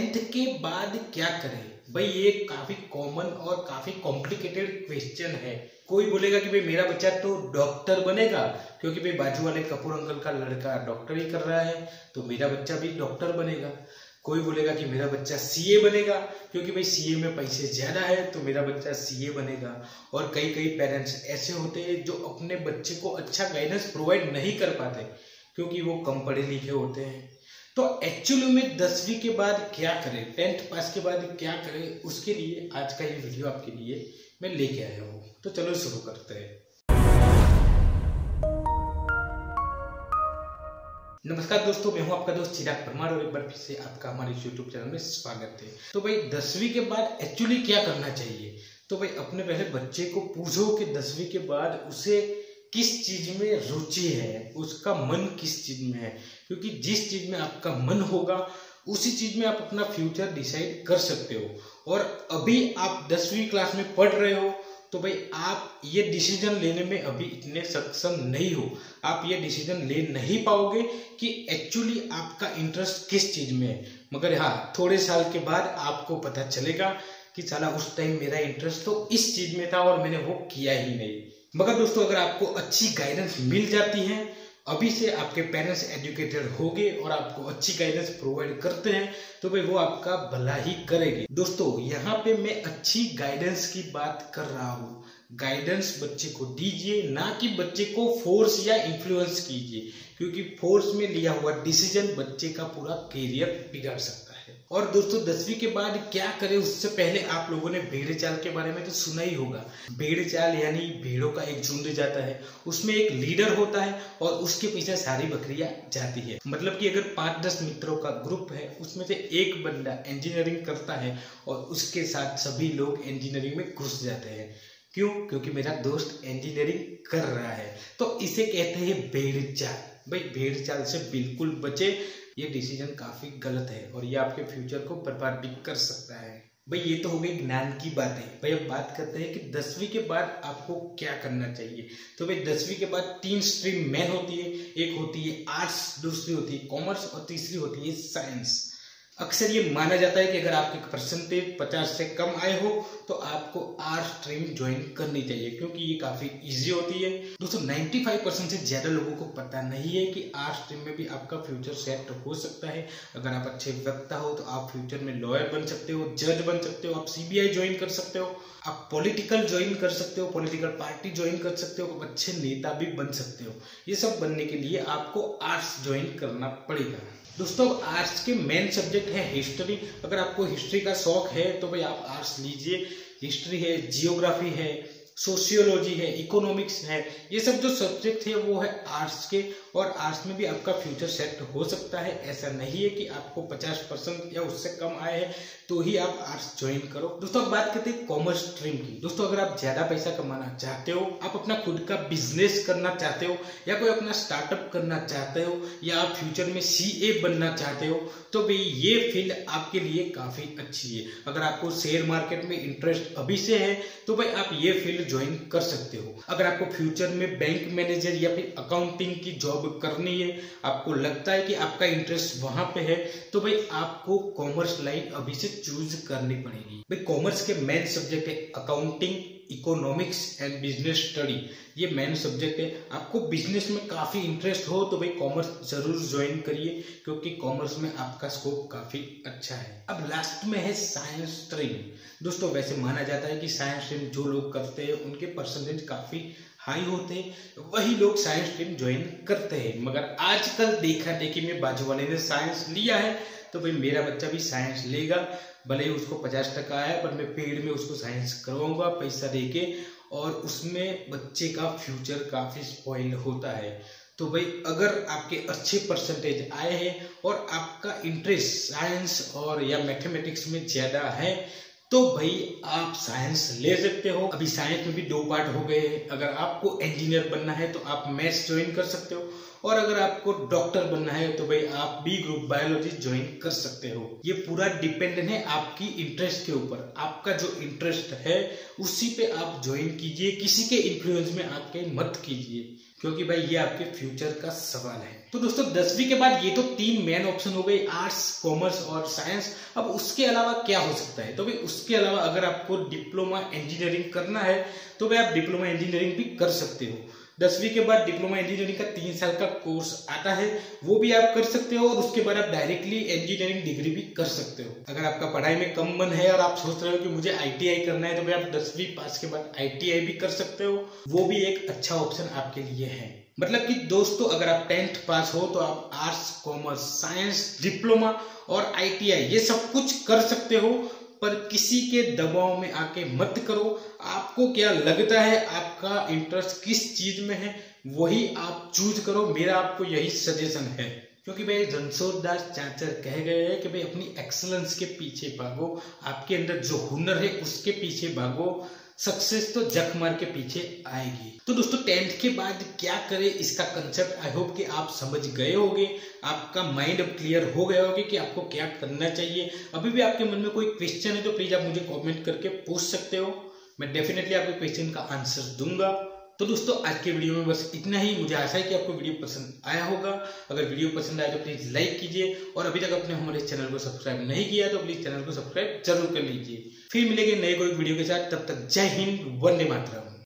10th के बाद क्या करें भाई, ये काफी कॉमन और काफी कॉम्प्लिकेटेड क्वेश्चन है। कोई बोलेगा कि भाई मेरा बच्चा तो डॉक्टर बनेगा क्योंकि भाई बाजू वाले कपूर अंकल का लड़का डॉक्टर ही कर रहा है, तो मेरा बच्चा भी डॉक्टर बनेगा। कोई बोलेगा कि मेरा बच्चा सीए बनेगा क्योंकि भाई सीए में पैसे ज्यादा है, तो मेरा बच्चा सीए बनेगा। और कई कई पेरेंट्स ऐसे होते हैं जो अपने बच्चे को अच्छा गाइडेंस प्रोवाइड नहीं कर पाते क्योंकि वो कम पढ़े लिखे होते हैं। तो एक्चुअली में 10वीं के बाद क्या करें, 10th पास के बाद क्या करें, उसके लिए आज का ये वीडियो आपके लिए मैं लेके आया हूँ। तो चलो शुरू करते हैं। नमस्कार दोस्तों, मैं हूं आपका दोस्त चिराग परमार और एक बार फिर से आपका हमारे YouTube चैनल में स्वागत है। तो भाई 10वीं के बाद एक्चुअली क्या करना चाहिए, तो भाई अपने पहले बच्चे को पूछो कि 10वीं के बाद उसे किस चीज में रुचि है, उसका मन किस चीज में है, क्योंकि जिस चीज में आपका मन होगा उसी चीज में आप अपना फ्यूचर डिसाइड कर सकते हो। और अभी आप 10वीं क्लास में पढ़ रहे हो तो भाई आप ये डिसीजन लेने में अभी इतने सक्षम नहीं हो, आप ये डिसीजन ले नहीं पाओगे कि एक्चुअली आपका इंटरेस्ट किस चीज में है। मगर हाँ, थोड़े साल के बाद आपको पता चलेगा कि साला उस टाइम मेरा इंटरेस्ट तो इस चीज में था और मैंने वो किया ही नहीं। मगर दोस्तों, अगर आपको अच्छी गाइडेंस मिल जाती है, अभी से आपके पेरेंट्स एजुकेटेड हो गए और आपको अच्छी गाइडेंस प्रोवाइड करते हैं, तो भाई वो आपका भला ही करेंगे। दोस्तों, यहाँ पे मैं अच्छी गाइडेंस की बात कर रहा हूँ। गाइडेंस बच्चे को दीजिए, ना कि बच्चे को फोर्स या इन्फ्लुएंस कीजिए, क्योंकि फोर्स में लिया हुआ डिसीजन बच्चे का पूरा करियर बिगाड़ सकता है। और दोस्तों, 10वीं के बाद क्या करें उससे पहले आप लोगों ने भेड़ चाल के बारे में तो सुना ही होगा। भेड़ चाल यानी भेड़ों का एक झुंड जाता है, उसमें एक लीडर होता है और उसके पीछे सारी बकरियां जाती है। मतलब कि अगर 5-10 मित्रों का ग्रुप है, उसमें से एक बंदा इंजीनियरिंग करता है और उसके साथ सभी लोग इंजीनियरिंग में घुस जाते हैं। क्यों? क्योंकि मेरा दोस्त इंजीनियरिंग कर रहा है। तो इसे कहते हैं भेड़ चाल। भाई भेड़ चाल से बिल्कुल बचे, ये डिसीजन काफी गलत है और ये आपके फ्यूचर को बर्बाद भी कर सकता है। भाई ये तो हो गई ज्ञान की बातें। भाई अब बात करते हैं कि 10वीं के बाद आपको क्या करना चाहिए। तो भाई 10वीं के बाद 3 स्ट्रीम मेन होती है। एक होती है आर्ट्स, दूसरी होती है कॉमर्स और तीसरी होती है साइंस। अक्सर ये माना जाता है कि अगर आपके परसेंटेज 50 से कम आए हो तो आपको आर्ट्स स्ट्रीम ज्वाइन करनी चाहिए, क्योंकि ये काफी इजी होती है। दोस्तों, 95% से ज्यादा लोगों को पता नहीं है कि आर्ट्स स्ट्रीम में भी आपका फ्यूचर सेट हो सकता है। अगर आप अच्छे वक्ता हो तो आप फ्यूचर में लॉयर बन सकते हो, जज बन सकते हो, आप सीबीआई ज्वाइन कर सकते हो, आप पॉलिटिकल ज्वाइन कर सकते हो, पॉलिटिकल पार्टी ज्वाइन कर सकते हो, अच्छे नेता भी बन सकते हो। ये सब बनने के लिए आपको आर्ट्स ज्वाइन करना पड़ेगा। दोस्तों, आर्ट्स के मेन सब्जेक्ट है हिस्ट्री। अगर आपको हिस्ट्री का शौक है तो भाई आप आर्ट्स लीजिए। हिस्ट्री है, जियोग्राफी है, सोशियोलॉजी है, इकोनॉमिक्स है, ये सब जो सब्जेक्ट है वो है आर्ट्स के। और आर्ट्स में भी आपका फ्यूचर सेट हो सकता है। ऐसा नहीं है कि आपको 50% या उससे कम आए हैं तो ही आप आर्ट्स ज्वाइन करो। दोस्तों, अब बात करते हैं कॉमर्स स्ट्रीम की। दोस्तों, अगर आप ज्यादा पैसा कमाना चाहते हो, आप अपना खुद का बिजनेस करना चाहते हो, या कोई अपना स्टार्टअप करना चाहते हो, या आप फ्यूचर में सीए बनना चाहते हो, तो भाई ये फील्ड आपके लिए काफी अच्छी है। अगर आपको शेयर मार्केट में इंटरेस्ट अभी से है तो भाई आप ये फील्ड ज्वाइन कर सकते हो। अगर आपको फ्यूचर में बैंक मैनेजर या फिर अकाउंटिंग की जॉब करनी है, आपको लगता है कि आपका इंटरेस्ट वहां पे है, तो भाई आपको कॉमर्स लाइन अभी से चूज करनी पड़ेगी। भाई कॉमर्स के मेन सब्जेक्ट है accounting, economics and business study. ये मेन सब्जेक्ट है। आपको बिजनेस में काफी इंटरेस्ट हो तो भाई कॉमर्स जरूर ज्वाइन करिए, क्योंकि कॉमर्स में आपका स्कोप काफी अच्छा है। अब लास्ट में है साइंस स्ट्रीम। दोस्तों, वैसे माना जाता है कि साइंस स्ट्रीम जो लोग करते हैं उनके परसेंटेज काफी हाई होते हैं, वही लोग साइंस स्ट्रीम ज्वाइन करते हैं। मगर आजकल देखा देखी में बाजू वाले ने साइंस लिया है तो भाई मेरा बच्चा भी साइंस लेगा। भले ही उसको 50% आया, पर मैं पेड में उसको साइंस करवाऊंगा पैसा देके, और उसमें बच्चे का फ्यूचर काफी स्पॉइल होता है। तो भाई अगर आपके अच्छे परसेंटेज आए हैं और आपका इंटरेस्ट साइंस और या मैथमेटिक्स में ज्यादा है तो भाई आप साइंस ले सकते हो। अभी साइंस में भी 2 पार्ट हो गए हैं। अगर आपको इंजीनियर बनना है तो आप मैथ्स ज्वाइन कर सकते हो, और अगर आपको डॉक्टर बनना है तो भाई आप बी ग्रुप बायोलॉजी ज्वाइन कर सकते हो। ये पूरा डिपेंडेंट है आपकी इंटरेस्ट के ऊपर। आपका जो इंटरेस्ट है उसी पे आप ज्वाइन कीजिए, किसी के इन्फ्लुएंस में आके मत कीजिए, क्योंकि भाई ये आपके फ्यूचर का सवाल है। तो दोस्तों 10वीं के बाद ये तो 3 मेन ऑप्शन हो गए, आर्ट्स, कॉमर्स और साइंस। अब उसके अलावा क्या हो सकता है? तो भाई उसके अलावा अगर आपको डिप्लोमा इंजीनियरिंग करना है तो भाई आप डिप्लोमा इंजीनियरिंग भी कर सकते हो। 10वीं के बाद डिप्लोमा इंजीनियरिंग का 3 साल का कोर्स आता है, वो भी आप कर सकते हो और उसके बाद आप डायरेक्टली इंजीनियरिंग डिग्री भी कर सकते हो। अगर आपका पढ़ाई में कम मन है और आप सोच रहे हो कि मुझे ITI करना है तो भाई आप 10वीं पास के बाद ITI भी कर सकते हो, वो भी एक अच्छा ऑप्शन आपके लिए है। मतलब कि दोस्तों अगर आप 10th पास हो तो आप आर्ट्स, कॉमर्स, साइंस, डिप्लोमा और ITI ये सब कुछ कर सकते हो, पर किसी के दबाव में आके मत करो। आपको क्या लगता है, आपका इंटरेस्ट किस चीज में है, वही आप चूज करो। मेरा आपको यही सजेशन है, क्योंकि भाई रणछोड़ दास चाचर कह गए हैं कि भाई अपनी एक्सीलेंस के पीछे भागो, आपके अंदर जो हुनर है उसके पीछे भागो, सक्सेस तो जख मार के पीछे आएगी। तो दोस्तों 10th के बाद क्या करें इसका कंसेप्ट आई होप कि आप समझ गए होंगे, आपका माइंड अब क्लियर हो गया होगा कि आपको क्या करना चाहिए। अभी भी आपके मन में कोई क्वेश्चन है तो प्लीज आप मुझे कमेंट करके पूछ सकते हो, मैं डेफिनेटली आपके क्वेश्चन का आंसर दूंगा। तो दोस्तों आज के वीडियो में बस इतना ही। मुझे आशा है कि आपको वीडियो पसंद आया होगा। अगर वीडियो पसंद आया तो प्लीज लाइक कीजिए और अभी तक आपने हमारे चैनल को सब्सक्राइब नहीं किया तो प्लीज चैनल को सब्सक्राइब जरूर कर लीजिए। फिर मिलेंगे नए कोई वीडियो के साथ, तब तक जय हिंद, वंदे मातरम।